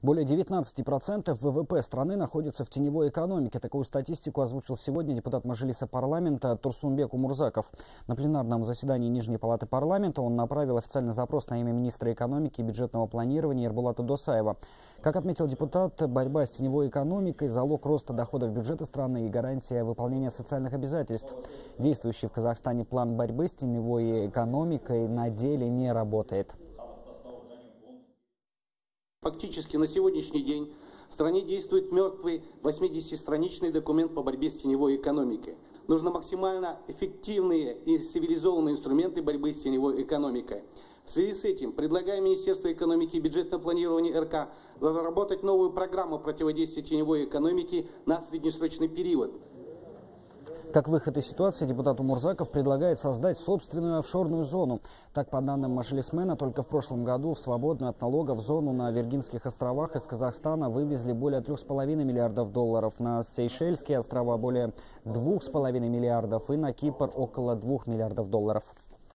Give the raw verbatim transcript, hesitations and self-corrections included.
Более девятнадцати процентов ВВП страны находится в теневой экономике. Такую статистику озвучил сегодня депутат Мажилиса парламента Турсунбек Умурзаков. На пленарном заседании Нижней палаты парламента он направил официальный запрос на имя министра экономики и бюджетного планирования Эрбулата Досаева. Как отметил депутат, борьба с теневой экономикой – залог роста доходов бюджета страны и гарантия выполнения социальных обязательств. Действующий в Казахстане план борьбы с теневой экономикой на деле не работает. Фактически на сегодняшний день в стране действует мертвый восьмидесятистраничный документ по борьбе с теневой экономикой. Нужно максимально эффективные и цивилизованные инструменты борьбы с теневой экономикой. В связи с этим предлагаем Министерству экономики и бюджетного планирования РК разработать новую программу противодействия теневой экономике на среднесрочный период. Как выход из ситуации, депутат Умурзаков предлагает создать собственную офшорную зону. Так, по данным мажилисмена, только в прошлом году в свободную от налогов зону на Виргинских островах из Казахстана вывезли более трех с половиной миллиардов долларов, на Сейшельские острова более двух с половиной миллиардов и на Кипр около двух миллиардов долларов.